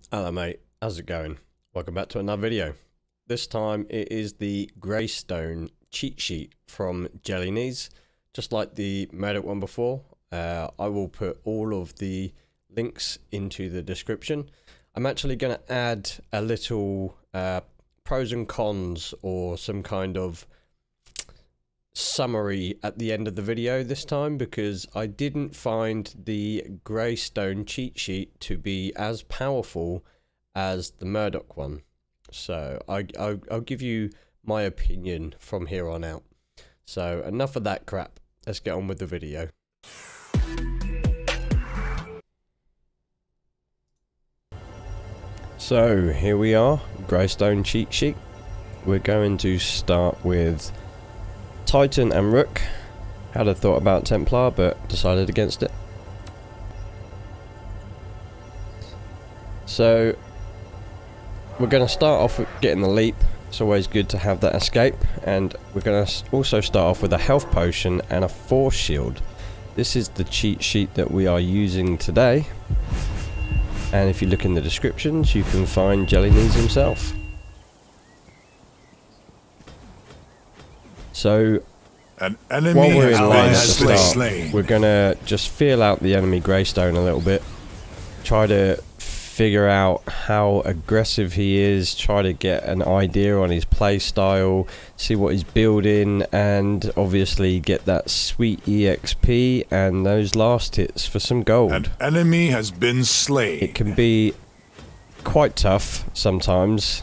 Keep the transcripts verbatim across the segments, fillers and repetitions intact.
Hello mate, how's it going? Welcome back to another video. This time it is the Greystone cheat sheet from Jelly Knees. Just like the Murdoch one before, uh, I will put all of the links into the description. I'm actually going to add a little uh, pros and cons or some kind of summary at the end of the video this time, because I didn't find the Greystone cheat sheet to be as powerful as the Murdoch one. So I, I, I'll give you my opinion from here on out. So enough of that crap. Let's get on with the video. So here we are, Greystone cheat sheet. We're going to start with Titan and Rook. Had a thought about Templar, but decided against it. So we're going to start off with getting the leap. It's always good to have that escape, and we're going to also start off with a health potion and a force shield. This is the cheat sheet that we are using today, and if you look in the descriptions you can find Jelly Knees himself. So An enemy while we're in line at the has been start, slain. we're going to just feel out the enemy Greystone a little bit, try to figure out how aggressive he is, try to get an idea on his play style, see what he's building, and obviously get that sweet E X P and those last hits for some gold. An enemy has been slain. It can be quite tough sometimes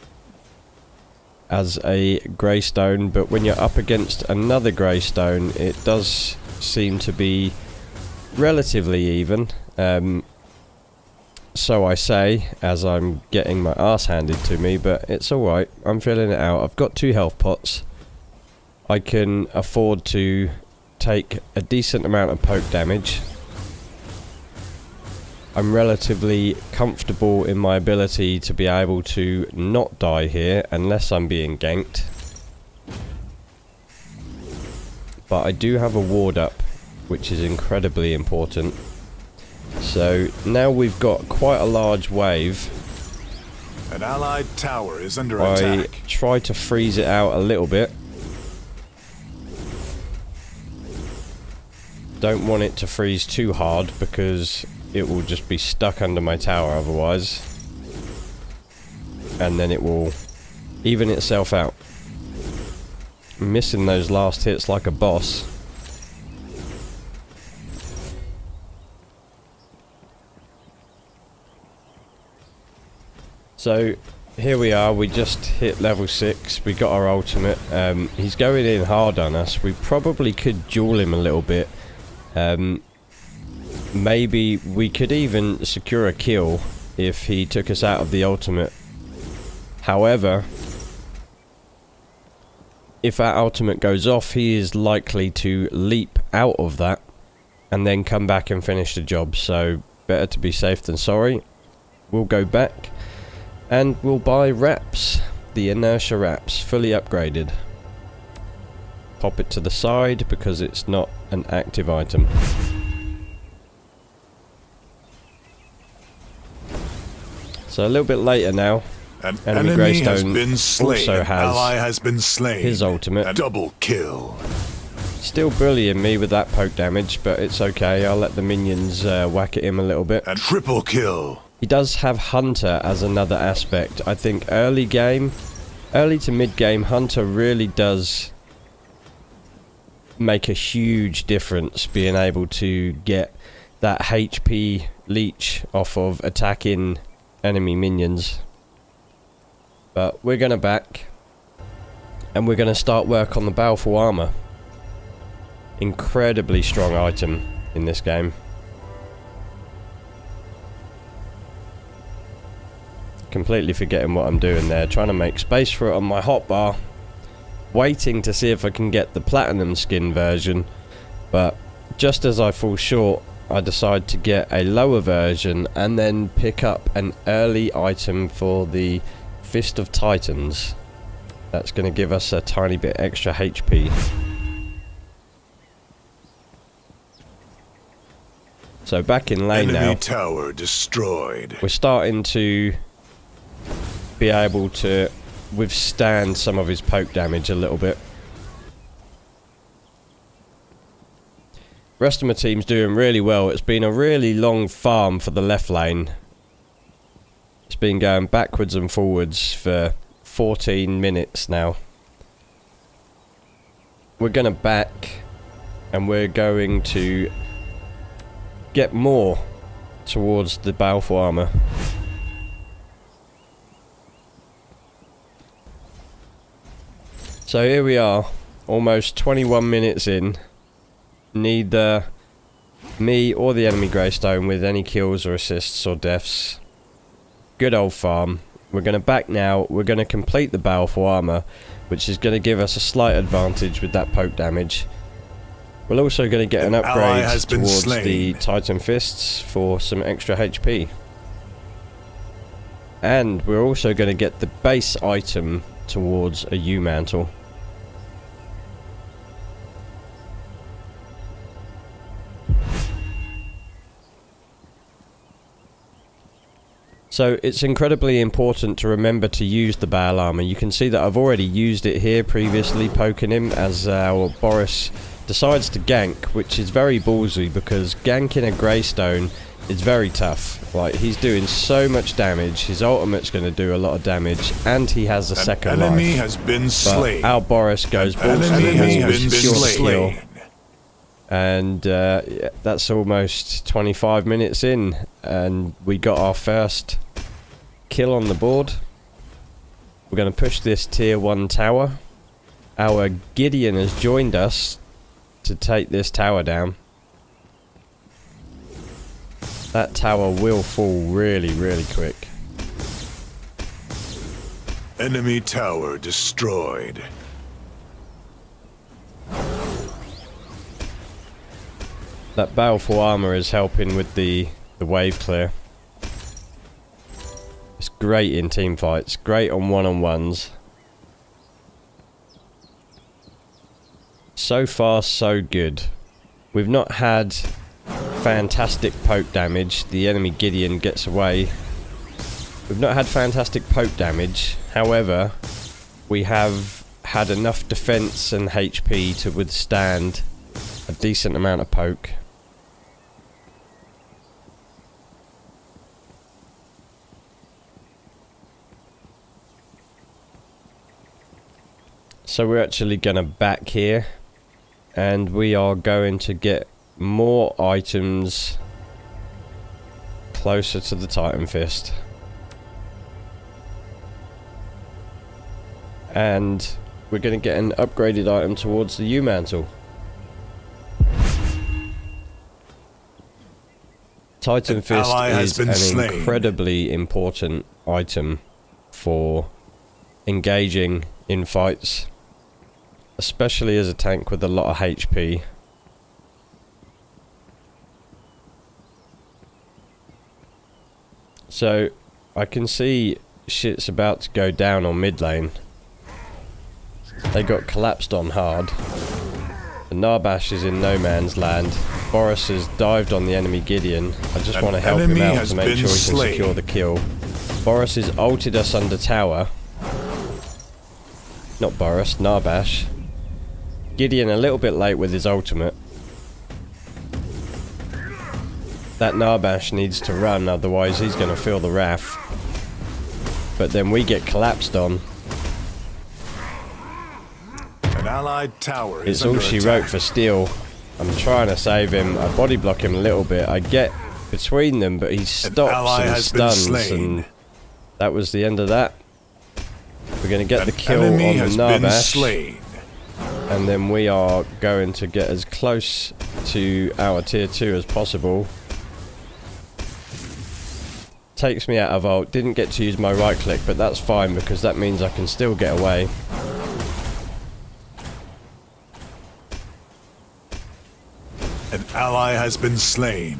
as a Greystone, but when you're up against another Greystone it does seem to be relatively even. Um, so I say as I'm getting my ass handed to me, but it's alright, I'm filling it out. I've got two health pots. I can afford to take a decent amount of poke damage. I'm relatively comfortable in my ability to be able to not die here unless I'm being ganked. But I do have a ward up, which is incredibly important. So now we've got quite a large wave. An allied tower is under I attack. try to freeze it out a little bit. Don't want it to freeze too hard because it will just be stuck under my tower otherwise, and then it will even itself out. I'm missing those last hits like a boss. So here we are, we just hit level six, we got our ultimate. Um, he's going in hard on us. We probably could duel him a little bit. Um, maybe we could even secure a kill if he took us out of the ultimate. However, if our ultimate goes off, he is likely to leap out of that and then come back and finish the job. So better to be safe than sorry. We'll go back and we'll buy wraps, the inertia wraps, fully upgraded. Pop it to the side because it's not an active item. So a little bit later now, An enemy enemy has Greystone been slain. also An has ally has been slain. his ultimate. A double kill. Still bullying me with that poke damage, but it's okay. I'll let the minions uh, whack at him a little bit. A triple kill. He does have Hunter as another aspect. I think early game, early to mid game, Hunter really does make a huge difference, being able to get that H P leech off of attacking enemy minions. But we're going to back, and we're going to start work on the Baleful Armor. Incredibly strong item in this game. Completely forgetting what I'm doing there, trying to make space for it on my hotbar, waiting to see if I can get the platinum skin version, but just as I fall short I decide to get a lower version and then pick up an early item for the Fist of Titans. That's going to give us a tiny bit extra H P. So back in lane Enemy now. tower destroyed. We're starting to be able to withstand some of his poke damage a little bit. Rest of my team's doing really well. It's been a really long farm for the left lane. It's been going backwards and forwards for fourteen minutes now. We're going to back and we're going to get more towards the Balfour armor. So here we are, almost twenty-one minutes in. Neither me or the enemy Greystone with any kills or assists or deaths. Good old farm. We're going to back now. We're going to complete the Balfour armor, which is going to give us a slight advantage with that poke damage. We're also going to get an, an upgrade towards slain. the Titan Fists for some extra H P. And we're also going to get the base item towards a U-mantle. So it's incredibly important to remember to use the Baal armor. You can see that I've already used it here previously, poking him as our Boris decides to gank, which is very ballsy because ganking a Greystone is very tough. Like, he's doing so much damage, his ultimate's going to do a lot of damage, and he has a An second enemy life. has been slain. But our Boris goes balls to the wall with pure skill. And uh, yeah, that's almost twenty-five minutes in, and we got our first kill on the board. We're going to push this tier one tower. Our Gideon has joined us to take this tower down. That tower will fall really, really quick. Enemy tower destroyed. That Balfour armor is helping with the, the wave clear. It's great in team fights, great on one-on-ones. So far, so good. We've not had fantastic poke damage. The enemy Gideon gets away. We've not had fantastic poke damage. However, we have had enough defense and H P to withstand a decent amount of poke. So we're actually going to back here, and we are going to get more items closer to the Titan Fist. And we're going to get an upgraded item towards the U-mantle. Titan An Fist is an slain. incredibly important item for engaging in fights, especially as a tank with a lot of H P. So I can see shit's about to go down on mid lane. They got collapsed on hard. The Narbash is in no man's land. Boris has dived on the enemy Gideon. I just want to help him out to make sure he can slain. secure the kill. Boris has ulted us under tower. Not Boris, Narbash. Gideon a little bit late with his ultimate. That Narbash needs to run, otherwise he's going to feel the wrath. But then we get collapsed on. An allied tower is It's all under she attack. wrote for steel. I'm trying to save him. I body block him a little bit. I get between them, but he stops ally and has been stuns, slain. and that was the end of that. We're going to get An the kill on enemy the has been Narbash, slain. and then we are going to get as close to our tier two as possible. Takes me out of ult. Didn't get to use my right click, but that's fine because that means I can still get away. An ally has been slain.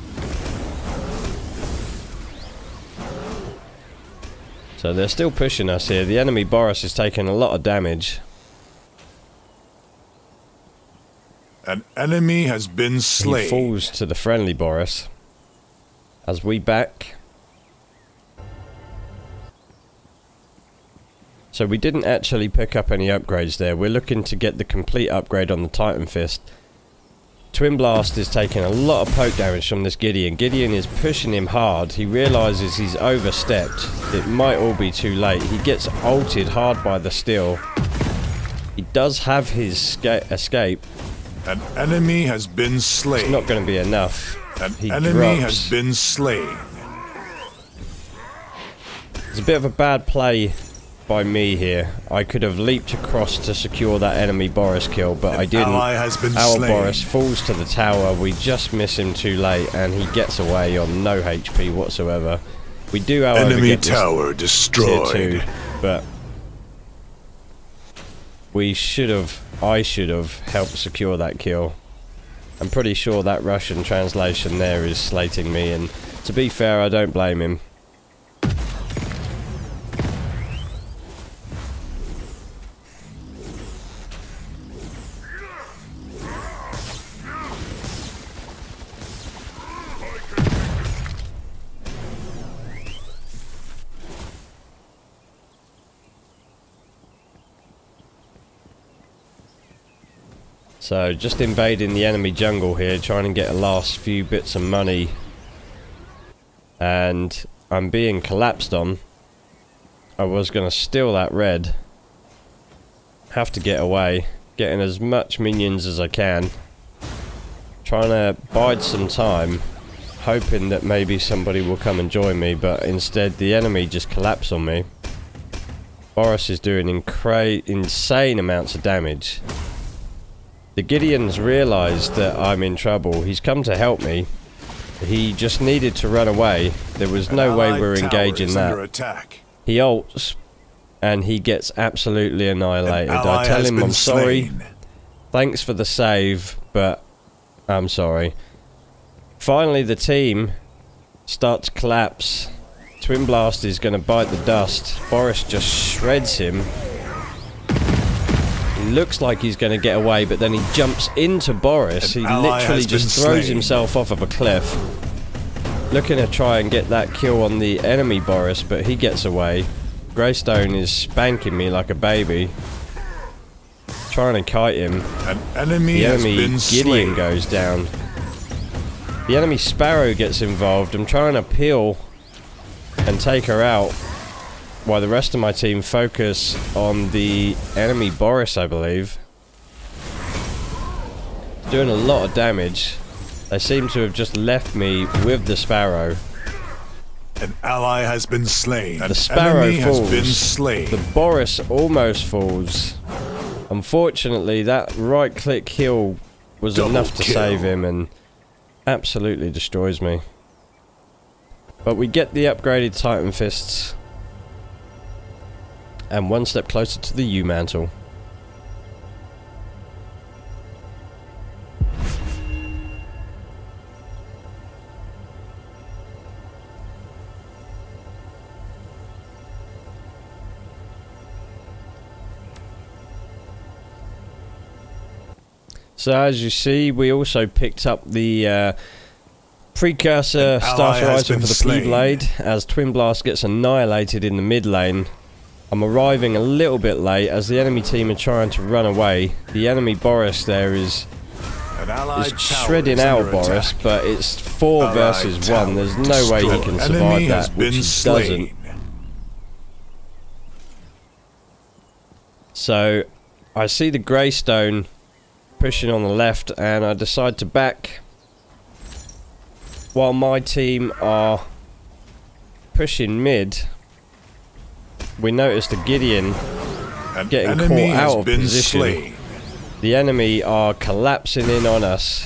So they're still pushing us here. The enemy Boris is taking a lot of damage. An enemy has been slain. He falls to the friendly Boris. As we back. So we didn't actually pick up any upgrades there. We're looking to get the complete upgrade on the Titan Fist. Twin Blast is taking a lot of poke damage from this Gideon. Gideon is pushing him hard. He realises he's overstepped. It might all be too late. He gets ulted hard by the steel. He does have his escape. An enemy has been slain. It's not going to be enough. An he enemy drops. has been slain. It's a bit of a bad play by me here. I could have leaped across to secure that enemy Boris kill, but An I didn't. ally has been Our slain. Boris falls to the tower. We just miss him too late, and he gets away on no H P whatsoever. We do, however, Enemy get this tower destroyed. tier two, but we should have. I should have helped secure that kill. I'm pretty sure that Russian translation there is slating me, and to be fair, I don't blame him. So, just invading the enemy jungle here, trying to get a last few bits of money. And I'm being collapsed on. I was going to steal that red. Have to get away. Getting as much minions as I can. Trying to bide some time. Hoping that maybe somebody will come and join me, but instead the enemy just collapsed on me. Boris is doing incra- insane amounts of damage. The Gideon's realised that I'm in trouble. He's come to help me. He just needed to run away. There was no way we're engaging that. Attack. He ults, and he gets absolutely annihilated. I tell him I'm sorry. Slain. Thanks for the save, but I'm sorry. Finally, the team start to collapse. Twin Blast is going to bite the dust. Boris just shreds him. He looks like he's going to get away, but then he jumps into Boris. He literally just throws himself off of a cliff. Looking to try and get that kill on the enemy Boris, but he gets away. Greystone is spanking me like a baby. Trying to kite him. An enemy the enemy has been Gideon slain. goes down. The enemy Sparrow gets involved. I'm trying to peel and take her out, while the rest of my team focus on the enemy Boris, I believe. Doing a lot of damage. They seem to have just left me with the Sparrow. An ally has been slain. An The Sparrow enemy falls. has been slain. The Boris almost falls. Unfortunately, that right-click kill was Double enough to kill. save him and absolutely destroys me. But we get the upgraded Titan Fists. And one step closer to the U-Mantle. So as you see, we also picked up the uh, precursor starter item for the P-Blade, as Twin Blast gets annihilated in the mid lane. I'm arriving a little bit late as the enemy team are trying to run away. The enemy Boris there is, is shredding our Boris, but it's four Allied versus one. There's no way he can survive that, which he doesn't. So I see the Greystone pushing on the left, and I decide to back while my team are pushing mid. We notice the Gideon An getting enemy caught has out of been position. slain. The enemy are collapsing in on us.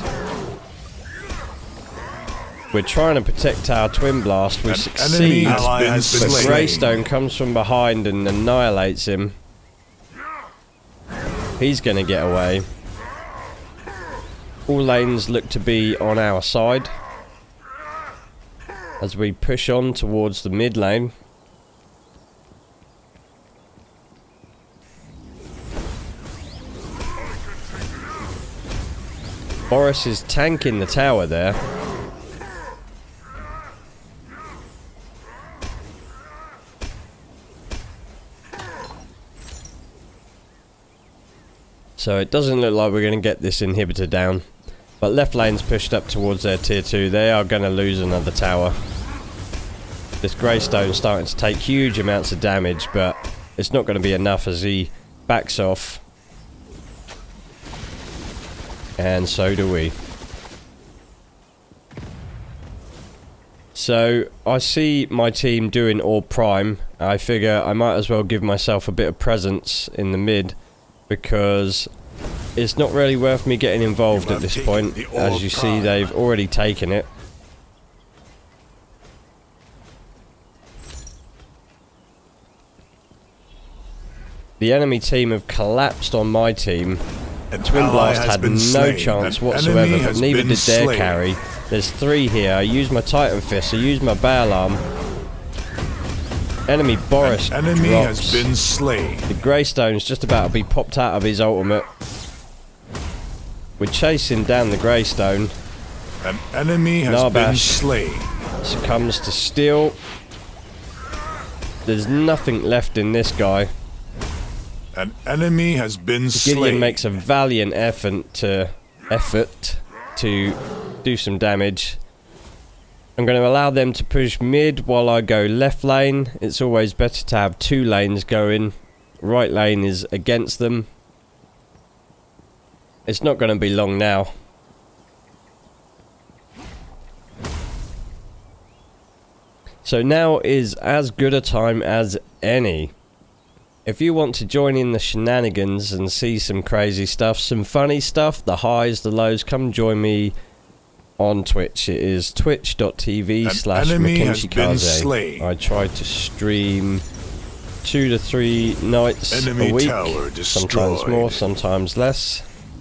We're trying to protect our Twin Blast. We An succeed, enemy ally has been but slain. Greystone comes from behind and annihilates him. He's going to get away. All lanes look to be on our side as we push on towards the mid lane. Boris is tanking the tower there. So it doesn't look like we're going to get this inhibitor down. But left lane's pushed up towards their tier two. They are going to lose another tower. This Greystone's starting to take huge amounts of damage, but it's not going to be enough as he backs off. And so do we. So I see my team doing all prime. I figure I might as well give myself a bit of presence in the mid, because it's not really worth me getting involved at this point. As you see, they've already taken it. The enemy team have collapsed on my team. Twin Blast had no chance whatsoever, but neither did their carry. There's three here. I use my Titan Fist, I use my Baal Arm. Enemy Boris An enemy drops. has been slain. The Greystone's just about to be popped out of his ultimate. We're chasing down the Greystone. An enemy has Narbash been slain. Succumbs to steel. There's nothing left in this guy. An enemy has been slain. Gideon makes a valiant effort to effort to do some damage. I'm going to allow them to push mid while I go left lane. It's always better to have two lanes going. Right lane is against them. It's not going to be long now. So now is as good a time as any. If you want to join in the shenanigans and see some crazy stuff, some funny stuff, the highs, the lows, come join me on Twitch. It is twitch dot t v slash Mackenzie Kaze. I try to stream two to three nights Enemy a week, tower sometimes more, sometimes less.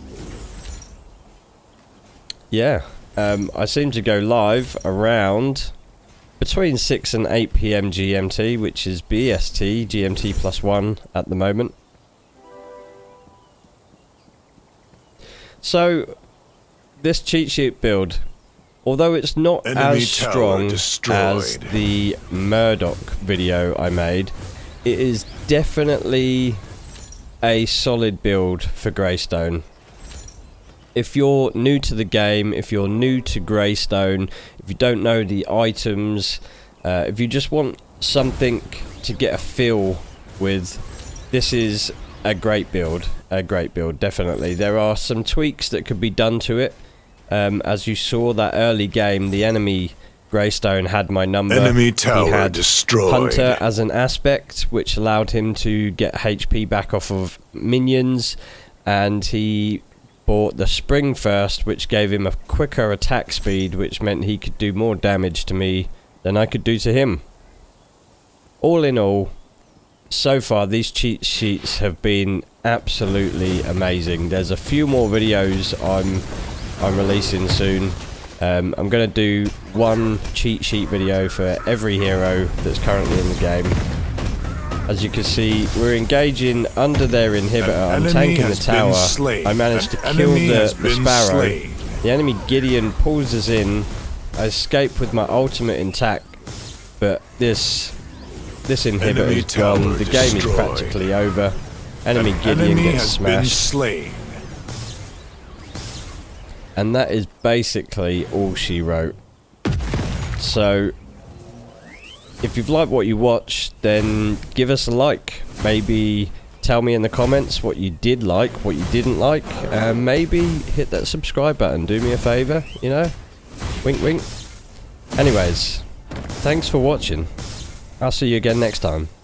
Yeah, um, I seem to go live around between six and eight p m G M T, which is B S T, G M T plus one at the moment. So, this cheat sheet build, although it's not Enemy as strong as the Murdoch video I made, it is definitely a solid build for Greystone. If you're new to the game, if you're new to Greystone, if you don't know the items, uh, if you just want something to get a feel with, this is a great build. A great build, definitely. There are some tweaks that could be done to it. Um, as you saw that early game, the enemy Greystone had my number. Enemy tower he had destroyed. Hunter as an aspect, which allowed him to get H P back off of minions, and he bought the Spring First, which gave him a quicker attack speed, which meant he could do more damage to me than I could do to him. All in all, so far these cheat sheets have been absolutely amazing. There's a few more videos I'm I'm releasing soon. Um, I'm going to do one cheat sheet video for every hero that's currently in the game. As you can see, we're engaging under their inhibitor. I'm tanking the tower. I managed to kill the, the Sparrow. Slain. The enemy Gideon pulls us in. I escape with my ultimate intact, but this this inhibitor is gone. The game is practically over. Enemy An Gideon enemy gets has smashed. Been slain. And that is basically all she wrote. So, if you've liked what you watched, then give us a like. Maybe tell me in the comments what you did like, what you didn't like. And maybe hit that subscribe button. Do me a favour, you know? Wink, wink. Anyways, thanks for watching. I'll see you again next time.